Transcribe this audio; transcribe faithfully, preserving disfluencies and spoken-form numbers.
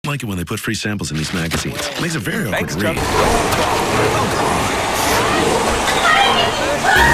like it when they put free samples in these magazines. It makes it very awkward Thanks, to read. Chuck.